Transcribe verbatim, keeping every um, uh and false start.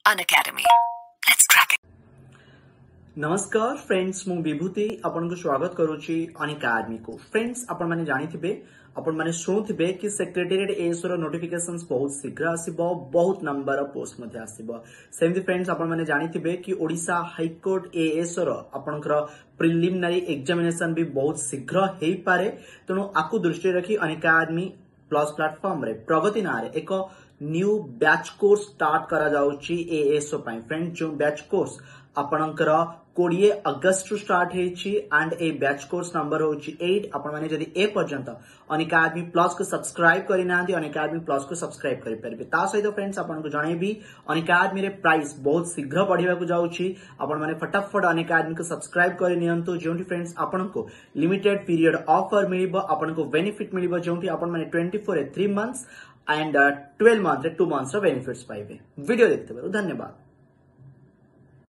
Unacademy. Let's crack it. नमस्कार friends मु विभूति आपन को स्वागत करूची अनअकैडमी को। फ्रेंड्स आपण माने जानिथिबे आपण माने शुणुथिबे कि सेक्रेटेरिएट एएसओ रो नोटिफिकेशंस बहुत शीघ्र आसीबो, बहुत नंबर ऑफ पोस्ट मध्ये आसीबो। सेमति फ्रेंड्स आपण माने जानिथिबे कि ओडिशा हाई कोर्ट एएसओ रो आपनकर प्रिलिमिनरी एग्जामिनेशन भी बहुत शीघ्र हेई पारे। तणु आकु दृष्टि रखी अनअकैडमी प्लस प्लेटफॉर्म रे प्रगति नारे एक न्यू बैच कोर्स स्टार्ट करा जाउची एएसओ पई। फ्रेंड्स जो बैच कोर्स आपणकर बीस अगस्त रु स्टार्ट हेची and a batch course number होची आठ। आपण माने जदी ए पर्यंत अनअकैडमी प्लस को सब्सक्राइब करि नांती अनअकैडमी प्लस को सब्सक्राइब करि परबे। ता सहित फ्रेंड्स आपण को जणैबी अनअकैडमी रे प्राइस बहुत शीघ्र बढ़िबा को जाउची। आपण माने फटाफट अनअकैडमी को सब्सक्राइब करि नियंतु जोंटी फ्रेंड्स आपण को लिमिटेड पीरियड ऑफर मिलिबो, आपण को बेनिफिट मिलिबो जोंटी आपण माने चौबीस रे तीन मंथ्स एंड ट्वेल्व मंथ रे टू मंथ्स रो बेनिफिट्स पाइबे। वीडियो देखते बारो धन्यवाद।